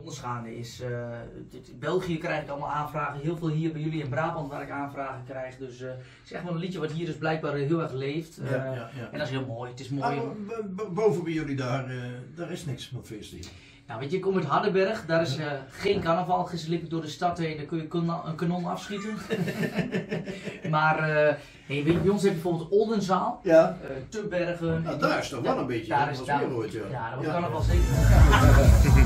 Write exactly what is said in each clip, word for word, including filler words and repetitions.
Onderschaande is, uh, in België krijg ik allemaal aanvragen, heel veel hier bij jullie in Brabant waar ik aanvragen krijg. Dus uh, het is echt wel een liedje wat hier dus blijkbaar heel erg leeft. Uh, ja, ja, ja. En dat is heel mooi, het is mooi. Ah, boven bij jullie daar, uh, daar is niks met feesten hier. Nou weet je, ik kom uit Hardenberg, daar is uh, geen carnaval, gisteren liep ik door de stad heen, daar kun je een kanon afschieten. Maar uh, hey, weet je, bij ons heb je bijvoorbeeld Oldenzaal, ja. uh, Tubbergen. Nou, daar is toch wel een beetje, daar dat is was daar, weer ooit, ja. Ja, dat was ja. carnaval zeker. Ja.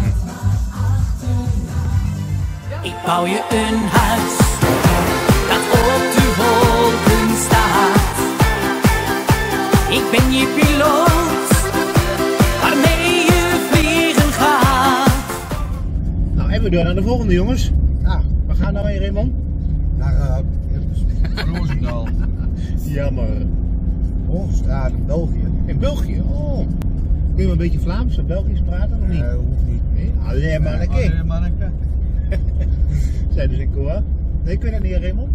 Ik bouw je een huis dat op de wolken staat. Ik ben je piloot waarmee je vliegen gaat. Nou, en we door naar de volgende, jongens. Nou, waar gaan we nou heen, Raymond? Naar uh, Roosendaal. Jammer. Hoogstraat in België. In België? Oh. Kun je een beetje Vlaams of Belgisch praten of niet? Nee, uh, hoeft niet. Nee, alleen maar een keer. Alleen maar een keer. Zijn dus in koor. Nee, kun je dat niet, Raymond?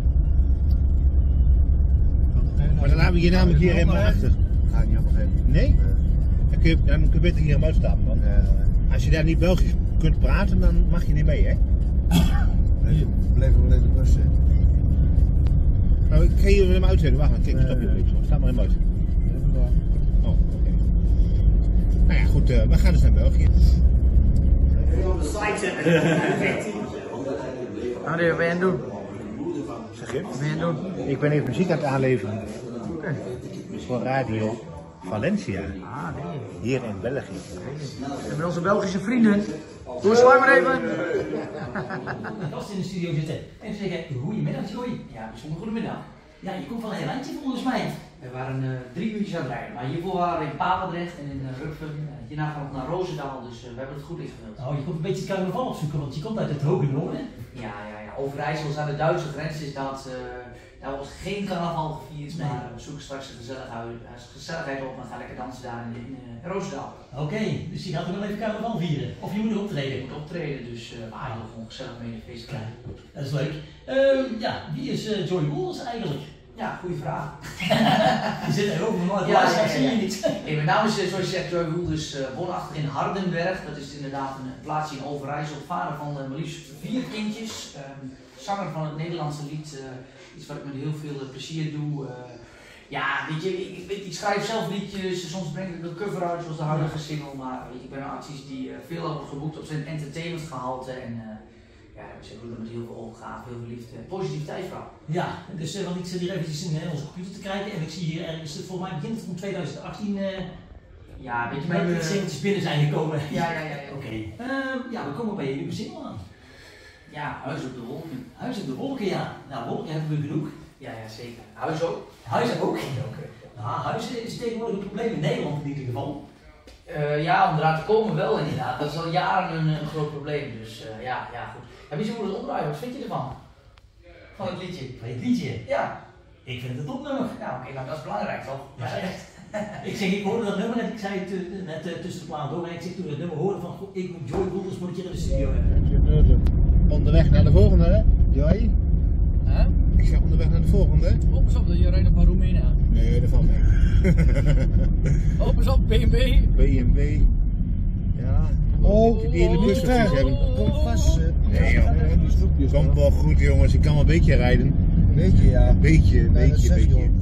Maar dan laten we je namelijk hier helemaal achter. Ga ik niet helemaal heen. Nee? Dan kun je, dan kun je beter hier hem uitstappen. Want als je daar niet Belgisch kunt praten, dan mag je niet mee, hè? Nee, blijf wel in de bus zitten. Nou, ik ga hier hem uitzetten. Wacht, kijk, stop je een beetje. Sta maar hem uit. Oh, oké. Okay. Nou ja, goed, uh, we gaan dus naar België. Wat ben je aan het doen? Zeg je? Wat ben je aan het doen? Ik ben even muziek aan het aanleveren. Oké. Okay. Voor Radio Valencia. Ah, nee. Hier in België. En met onze Belgische vrienden. Doe eens maar even. Gast in de studio zitten en zeggen goedemiddag Joey. Ja, bijzonder goedemiddag. Ja, je komt van een heel eindje volgens mij. We waren uh, drie uurtjes aan het rijden, maar hiervoor waren we in Papendrecht en in uh, Rupfen. Uh, hierna gaan we naar Roosendaal, dus uh, we hebben het goed ingevuld. Oh, je komt een beetje het carnaval opzoeken, want je komt uit het hoge noorden. Ja, ja, ja. Overijssel is aan de Duitse grens, is dat, uh, daar wordt geen carnaval gevierd, nee. Maar we zoeken straks de gezelligheid, gezelligheid op en gaan lekker dansen daar in, in uh, Roosendaal. Oké, okay, dus je gaat er wel even carnaval vieren, of je moet er optreden? Je moet optreden, dus uh, ah, je gewoon gezellig mee in de feest krijgen. Dat is leuk. Uh, ja, wie is uh, Joey Wolders eigenlijk? Ja, goede vraag. Je zit er ook nog ja, ja, ja, zie je niet. Hey, mijn naam is, zoals je zegt, Joey Wolders, uh, woonachtig in Hardenberg. Dat is inderdaad een plaatsje in Overijssel. Vader van uh, maar liefst vier kindjes. Uh, zanger van het Nederlandse lied. Uh, iets wat ik met heel veel uh, plezier doe. Uh, ja, weet je, ik, ik, ik schrijf zelf liedjes. Soms breng ik een cover uit, zoals de huidige single. Maar weet je, ik ben een artiest die uh, veel wordt geboekt op zijn entertainment gehalte. En, uh, ja, we doen het met heel veel overgave, heel veel liefde en positiviteit vooral. Ja, dus uh, want ik zit hier eventjes in uh, onze computer te kijken en ik zie hier ergens, volgens mij begint het om twintig achttien, uh, ja, weet je, met we... de singeltjes binnen zijn gekomen. Ja, ja, ja. ja. Oké. Okay. Uh, ja, we komen bij je nieuwe single aan. Ja, Huis op de Wolken. Huis op de Wolken, ja. Nou, wolken hebben we genoeg. Ja, ja, zeker. Huis ook. Huis ook. Okay. Nou, huis is tegenwoordig een probleem in Nederland in ieder geval. Uh, ja, om eraan te komen wel inderdaad. Dat is al jaren een, een groot probleem, dus uh, ja, ja, goed. Heb je zo moeten omdraaien? Wat vind je ervan? Van het liedje? Van het liedje? Ja. Ik vind het een topnummer. Ja, oké, okay, nou dat is belangrijk toch? Ja, echt. Ik zeg, ik hoorde dat nummer en ik zei het uh, net uh, tussen de plaat door en ik zeg toen het nummer hoorde van, ik moet Joey Wolders moet ik hier in de studio hebben. Onderweg naar de volgende, hè? Joey? Huh? Ik zeg onderweg naar de volgende. Oh, pas op, dat je rijdt nog van Roemena. Nee, dat valt mee. Oh, pas op, B M W. B M W. Ja. Oh, die hele bus ver. hebben. Kom vast. Nee joh. Komt wel goed jongens, ik kan wel een beetje rijden. Beetje ja. Beetje, beetje, beetje.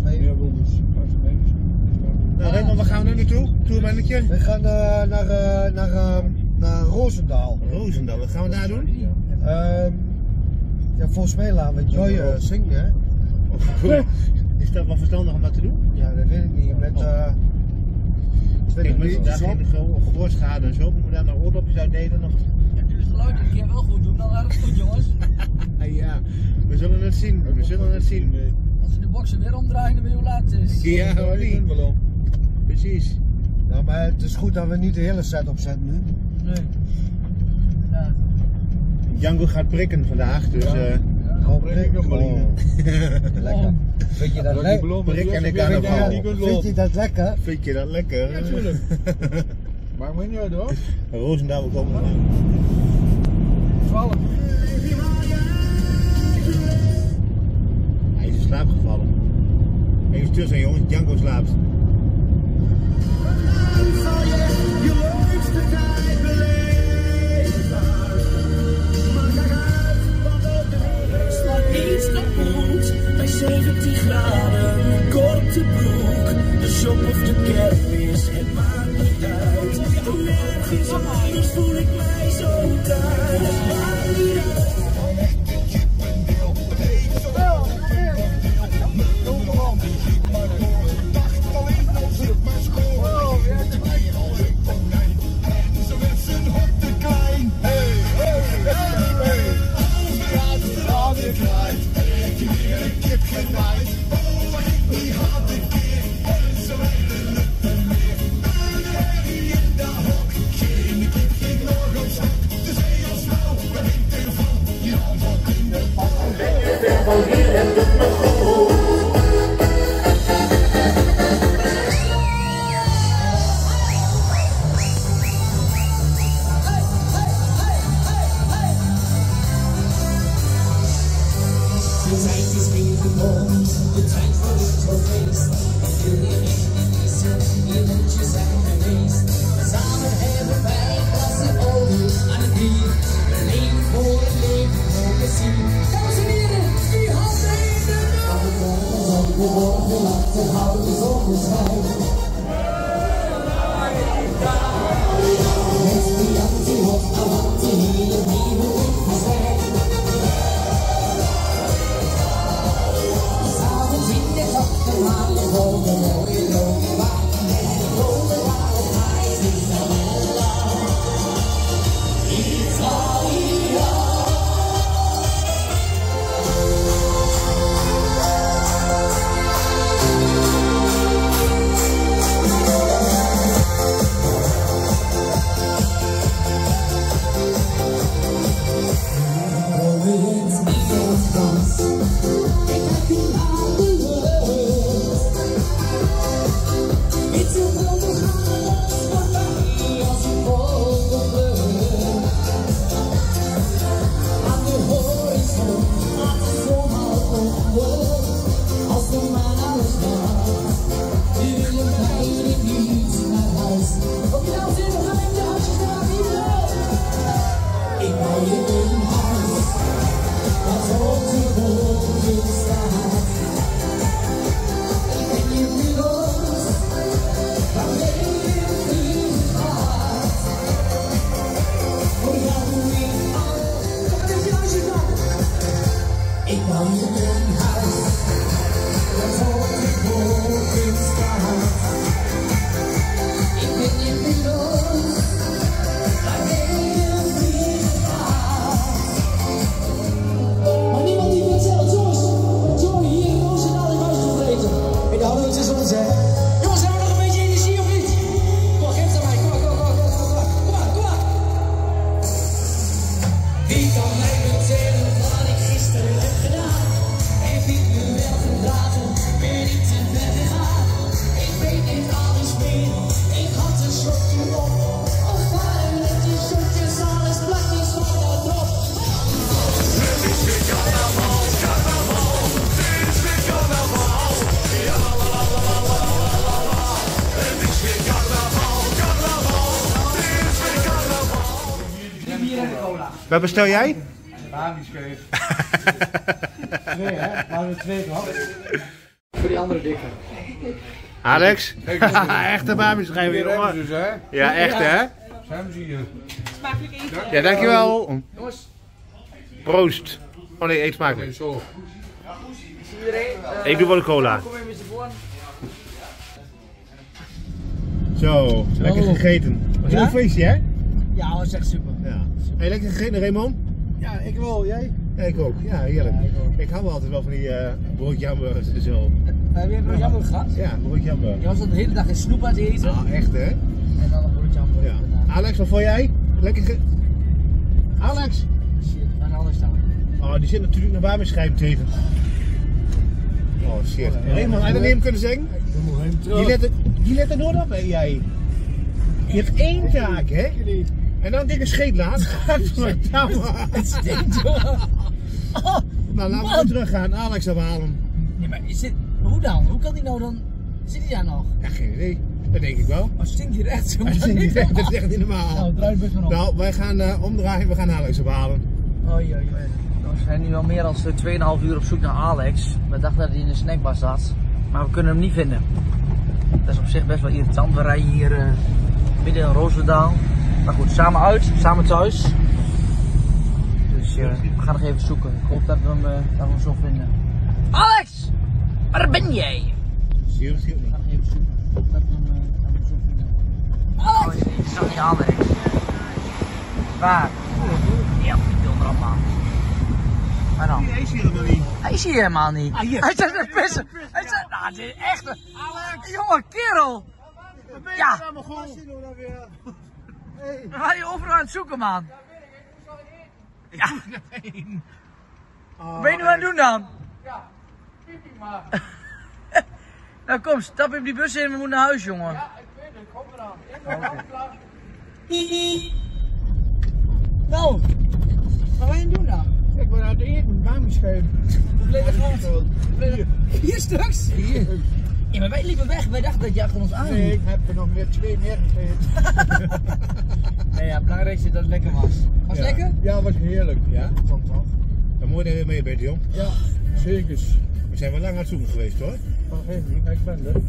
Nou Raymond, waar gaan we nu naartoe? Tourmannetje? We gaan uh, naar, uh, naar, uh, naar Roosendaal. Roosendaal, wat gaan we daar doen? Uh, ja, volgens mij laten we Joy uh, zingen. Hè? Is dat wel verstandig om dat te doen? Ja, dat weet ik niet. Met uh, Kijk, mensen daar geen zo gehoorschade en zo, moeten we daar nog oordopjes uitdelen nog? Ja, dus het geluid een keer wel goed doen, dan erg goed jongens. Ja, we zullen het zien, we zullen het zien. Als ze de boksen weer omdraaien, dan ben je hoe laat het is. Ja, hoor niet. Precies. Nou, maar het is goed dat we niet de hele set opzetten nu. Nee. Ja. Django gaat prikken vandaag, dus... Ja. Uh, Gewoon prikken. Oh. Lekker. Vind je dat lekker? Prik en ik carnaval. Vind je dat lekker? Vind je dat lekker? Ja, tuurlijk. Maakt me niet uit hoor. Roosendaal, we komen eraan. twaalf. Hij is in slaap gevallen. Even stil zijn jongens, Django slaapt. Je leukste tijd beleefd. De tijd voor het feest. Ik wil je echt geniezen, je mondje zijn geweest. Samen hebben wij een glaasje olie aan het bier. Een leven voor het leven, voor plezier. Dames en heren, die handen in de lucht. We worden laten houden zonder schijn. Met die anti-hot, avanti, hier nieuwe winkels zijn. S'avonds in de achterhaal, we worden mooie rode wijn. En de rode waarheid is dan lang. Italia. Wat bestel jij? Bami scheef. Twee hè? Maar we twee toch? Voor die andere dikke. Alex? Echte Bami schijf weer, jongen. Dus, hè? Ja, echt hè? Sam zie je. Smakelijk eten. Ja, dankjewel. Jongens, Proost. Oh nee, eet smakelijk. Zo. iedereen. Uh, Ik doe wel een cola. Kom even met z'n voren. Zo, lekker gegeten. Was Ja? een feestje hè? Ja, dat is echt super. Ja. Hey, lekker gegeten Raymond? Ja, ik wel. Jij? Ja, ik ook. Ja, heerlijk. Ja, ik ook. Ik hou wel altijd wel van die uh, broodje hamburgers en zo. Heb je een broodje hamburger gehad? Ja, broodje hamburger. Je was dan de hele dag in snoep aan het eten. Ah, echt hè? En dan een broodje hamburger. Ja. daarna. Alex, wat vond jij? Lekker ge... Alex? Shit, waar is alles staan? Oh, die zit natuurlijk naar Bami schijf te eten. Oh shit. Raymond, had je dat niet hem kunnen zeggen? Dan moet hem terug. Die let er, die let er nooit op hè, jij. Je hebt één taak hè? En dan dikke scheet laat. Gadverdamme. Het stinkt, jongen. Oh, Nou, laten we man. terug gaan. Alex afhalen. Nee, maar is dit, hoe dan? Hoe kan die nou dan? Zit hij daar nog? Ja, geen idee. Dat denk ik wel. Oh, stinkt hier echt zo? Dat is niet echt, dat is echt niet normaal. Nou, draai het bus maar op. Nou, wij gaan uh, omdraaien. We gaan Alex ophalen. Oei, oei, oei. We zijn nu al meer dan twee komma vijf uur op zoek naar Alex. We dachten dat hij in de snackbar zat, maar we kunnen hem niet vinden. Dat is op zich best wel irritant. We rijden hier uh, midden in Roosendaal. Maar goed, samen uit, samen thuis. Dus uh, we gaan nog even zoeken. Ik hoop dat we hem, uh, dat we hem zo vinden. Alex! Waar ben jij? Serieus, We gaan nog even zoeken. Ik hoop dat we hem, uh, dat we hem zo vinden. Alex! Oh, je zag niet Alex. Waar? Ja, ik wil er allemaal. Maar dan? Hij is hier helemaal niet. Hij is hier helemaal niet. Ah, hier. Hij zit te pissen. Hij zit, nou, dit is echt een... Alex! Jonge kerel! Ja! We gaan hier overal aan het zoeken, man. Ja. Wat ben je nu aan het doen dan? Ja, piepie maar. Nou kom, stap in die bus in, we moeten naar huis, jongen. Ja, ik weet het, kom eraan. Ik ben al klaar. Nou, wat ben je aan het doen dan? Ik ben aan wat eten, warmgeschreven. Hoeveel heb je gehad? Vier. Vier stuks? Hier. Ja, maar wij liepen weg. Wij dachten dat je achter ons aan. Nee, ik heb er nog weer twee meer gegeten. Nee, ja, het belangrijkste is dat het lekker was. Was het Ja. lekker? Ja, was heerlijk. Ja? Komt toch? Dan moet je weer mee bent, jong. Ja, zeker. We zijn wel lang aan het zoeken geweest hoor. Wacht even, ik ben er.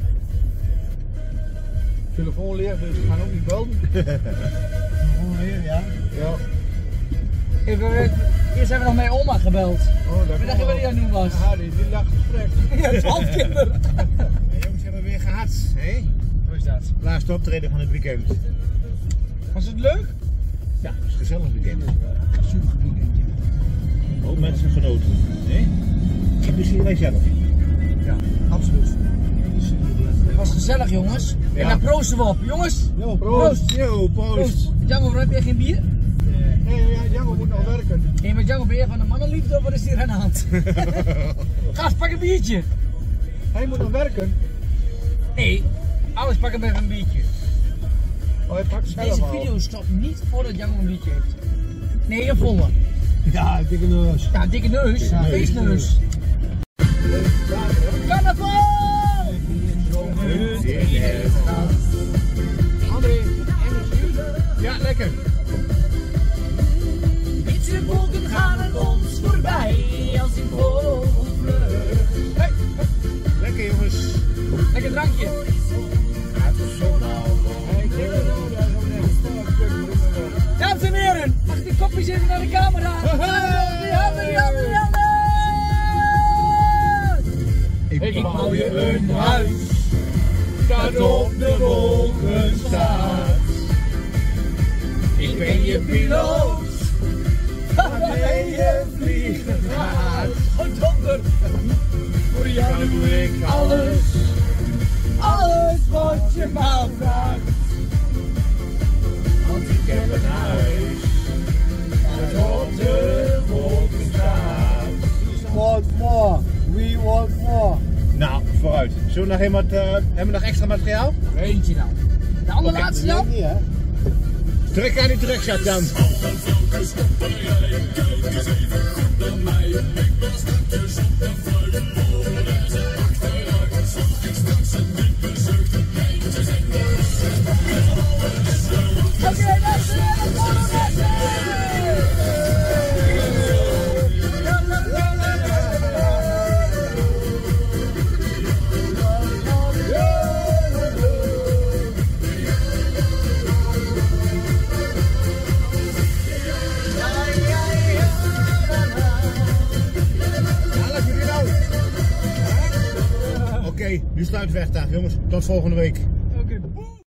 Telefoon leeg, dus ik ga ook niet bellen. Telefoon leeg, ja. Ja. Even, eh, eerst hebben we nog mijn oma gebeld. Oh, dat Ik dacht wat die aan het doen was. Ja, die, die lag gesprek. Ja, twaalf kinderen. De jongens hebben weer gehad, hè? Hoe is dat? Laatste optreden van het weekend. Was het leuk? Ja, het is een gezellig weekend. Super weekendje. Ook mensen genoten, hè? Inclusief wij zelf. Ja, absoluut. Het was gezellig, jongens. Ja. En daar proosten we op. Jongens, Jo, proost. Yo, post. Django, heb jij geen bier? Nee, ja, Django moet nog werken. Nee, maar Django, ben je van de mannenliefde of wat is hier aan de hand? Gast, pak een biertje. Hij moet nog werken. Nee, alles pak hem even een biertje. Oh, hij pakt zelf Deze al. video stopt niet voordat Django een biertje heeft. Nee, een volle. Ja, dikke neus. Ja, dikke neus. Ja, Feestneus. Carnaval! André, energie? Ja, lekker. Witte wolken gaan aan ons voorbij als in vogelvlucht. Hey, Lekker jongens. lekker drankje. Ja, het is zo nou. Hey, dikke neus, hij is ook net een sterk stuk. Dames en heren, mag die kopjes even naar de camera? Die handen, die handen, die handen! Ik bouw je een huis dat op de wolken staat. Ik ben je piloot waarmee je vliegen gaat. Oh, donder! Voor jou doe ik alles, alles wat je maar vraagt. Want ik heb een huis dat op de wolken staat. Want more, we want more. Nou, vooruit. Zullen we nog iemand, uh, hebben we nog extra materiaal? Eentje nou. De allerlaatste dan? Niet hè? Druk aan die drugzak dan. Oké, dames en heren, Polonaise! Oké, nu sluiten we echt af jongens. Tot volgende week. Oké, boem.